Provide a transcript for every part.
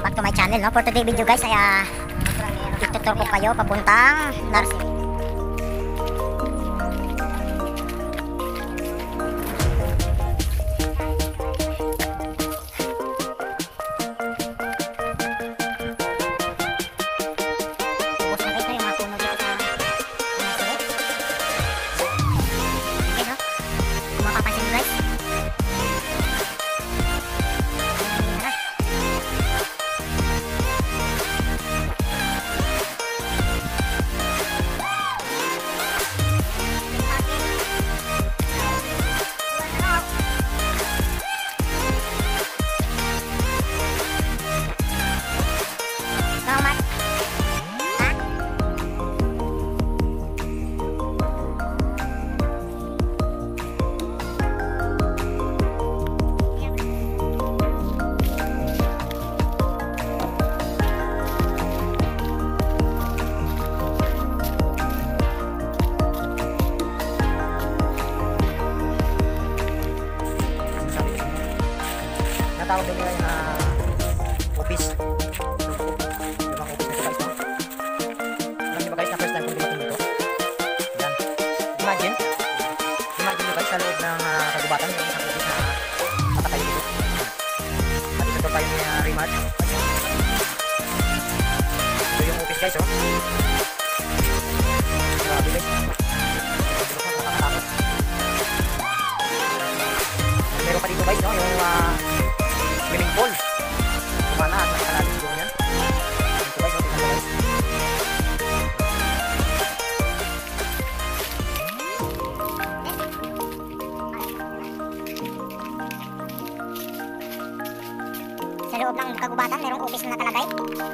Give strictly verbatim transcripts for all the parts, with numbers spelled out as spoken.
back to my channel, no? For today video guys ay uh, itutur ko kayo papuntang nursery. Tawag din nila yung uh, office. Yung mga office na guys, no? Alam nyo ba guys na first time kung dumating dito? Yan. Imagine. Imagine nyo guys sa loob ng uh, kagubatan yung isang office na makatayo dito. At ito pa yung uh, remark. Ito yung office guys, oh. Grabe guys. Meron pa dito guys, no? Yung uh, swimming pool. Kumana at nakalalim ko yan. Ito guys, ito guys. Sa loob ng kagubatan, merong office na nakalagay.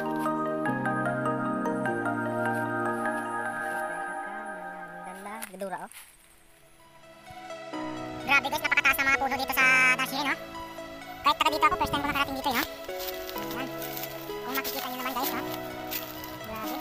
Gadura, oh. Grabe guys, napakataas ng mga puno dito sa nursery, no? Kahit taga dito ako, first time ko nakarating dito, eh, no? Ayan. Kung makikita nyo naman guys, no? Grabe.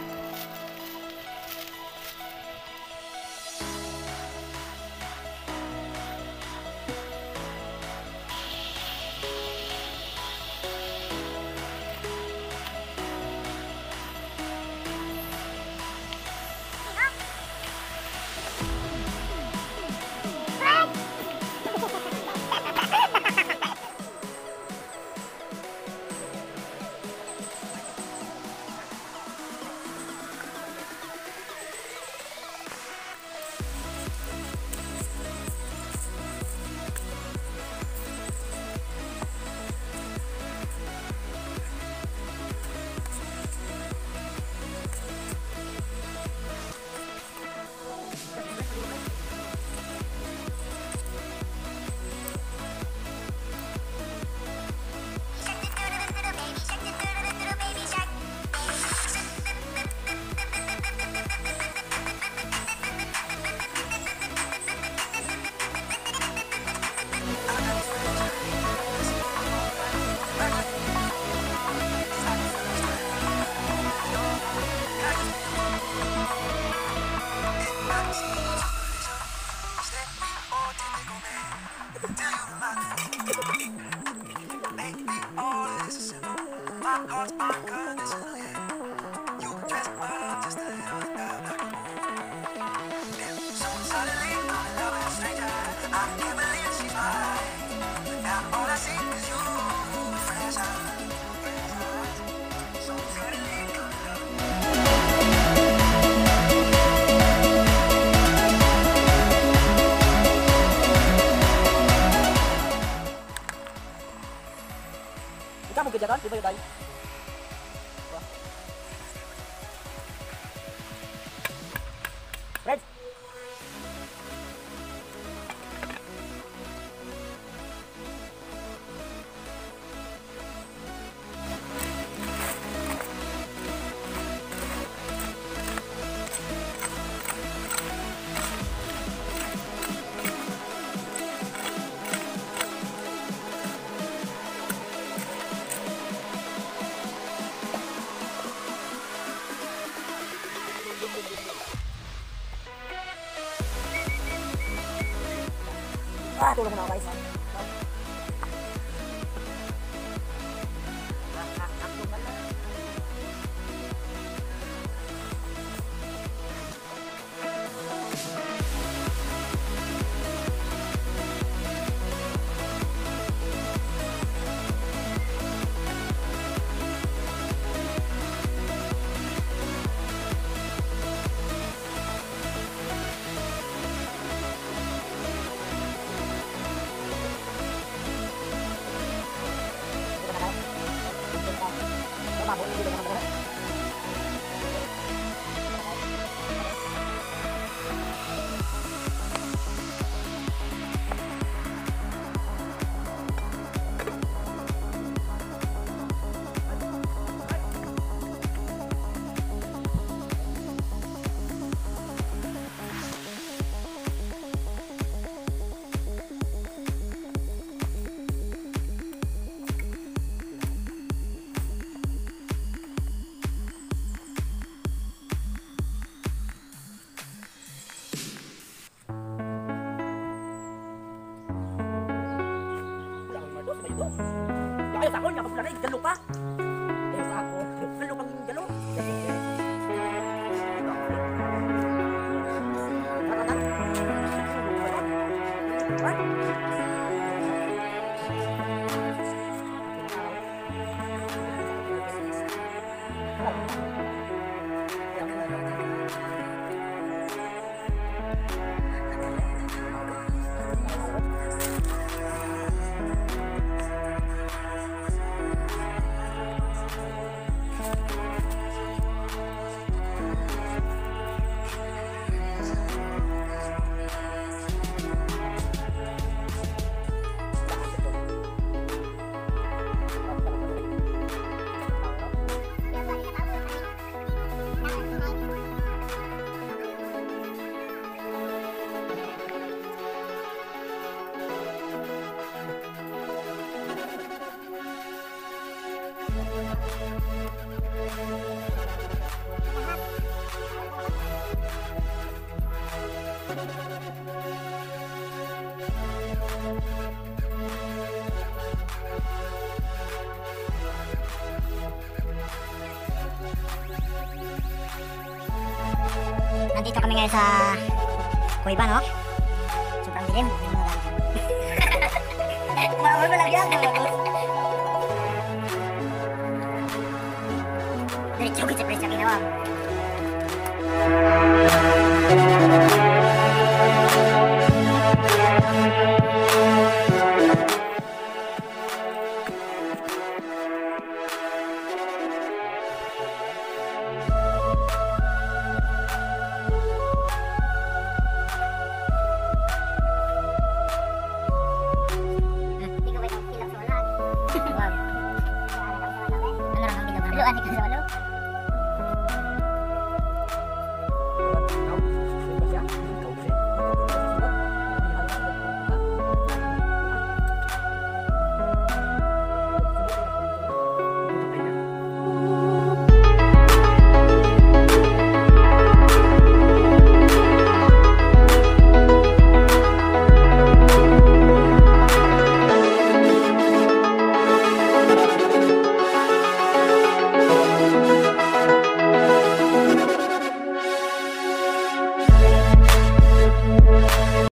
Kamu kerjakan, tiba yuk Red. Ah, tulong na ako guys. abot, hindi naman ako. Ayaw sa akon, kapag pala na, galo pa. Ayaw sa akon, galo pang galo. Nandito kami ngayon sa Kuiba, no? Sobrang dilim. Mawal ba lang yan? Diretso kita pala sa ginawa. Ano lang ang bilang naman? Luan, ikaw sa walo?